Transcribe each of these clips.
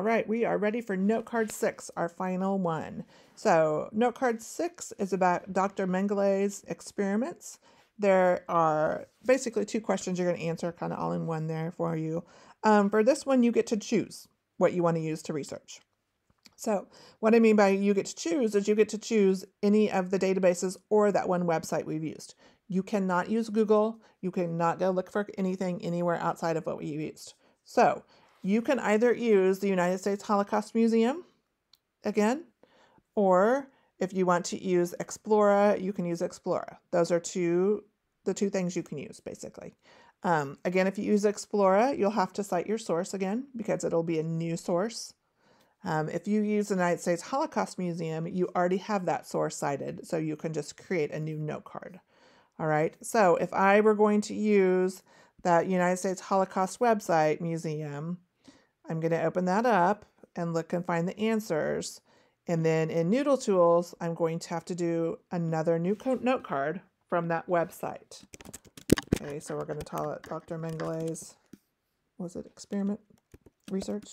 right, we are ready for note card 6, our final one. So note card 6 is about Dr. Mengelé's experiments. There are basically 2 questions you're going to answer kind of all in one there for you. For this one, you get to choose what you want to use to research. So what I mean by you get to choose is you get to choose any of the databases or that one website we've used. You cannot use Google. You cannot go look for anything anywhere outside of what we used. So you can either use the United States Holocaust Museum again, or if you want to use Explora, you can use Explora. Those are the two things you can use basically. Again, if you use Explora, you'll have to cite your source again because it'll be a new source. If you use the United States Holocaust Museum, you already have that source cited, so you can just create a new note card. All right, so if I were going to use that United States Holocaust website museum, I'm going to open that up and look and find the answers. And then in Noodle Tools, I'm going to have to do another new note card from that website. Okay, so we're going to call it Dr. Mengelé's, was it experiment research?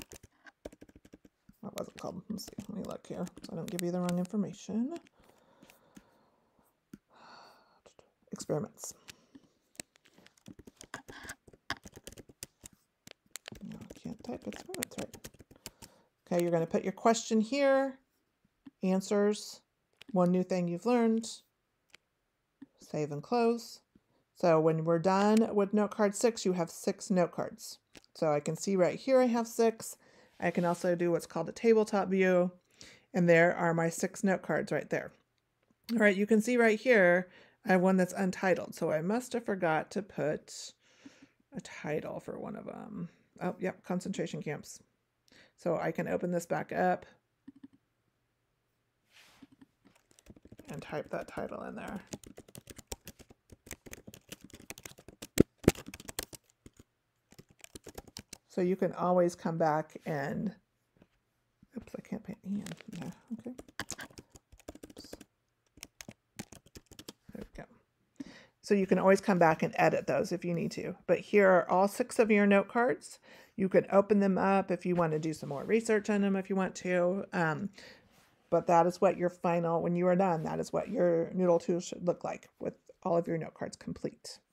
What was it called? Let's see. Let me look here so I don't give you the wrong information. Experiments. No, I can't type experiments right. Okay, you're going to put your question here, answers, one new thing you've learned, save and close. So when we're done with note card 6, you have 6 note cards. So I can see right here I have 6. I can also do what's called a tabletop view, and there are my 6 note cards right there. All right, you can see right here, I have one that's untitled, so I must have forgot to put a title for one of them. Oh, yep, concentration camps. So I can open this back up and type that title in there. So you can always come back and, oops, I can't paint in there, okay. Oops. There we go. So you can always come back and edit those if you need to. But here are all 6 of your note cards. You can open them up if you want to do some more research on them if you want to. But that is what your final, when you are done, that is what your Noodle tool should look like with all of your note cards complete.